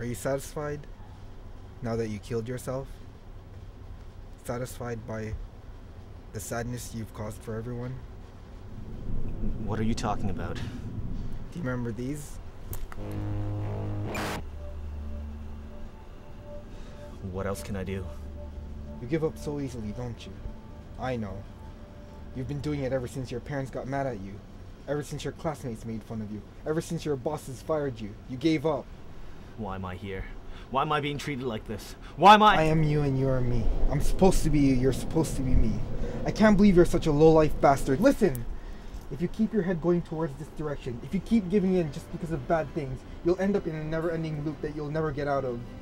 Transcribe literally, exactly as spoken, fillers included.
Are you satisfied now that you killed yourself? Satisfied by the sadness you've caused for everyone? What are you talking about? Do you remember these? What else can I do? You give up so easily, don't you? I know. You've been doing it ever since your parents got mad at you. Ever since your classmates made fun of you. Ever since your bosses fired you. You gave up. Why am I here? Why am I being treated like this? Why am I- I am you and you are me. I'm supposed to be you, you're supposed to be me. I can't believe you're such a low-life bastard. Listen! If you keep your head going towards this direction, if you keep giving in just because of bad things, you'll end up in a never-ending loop that you'll never get out of.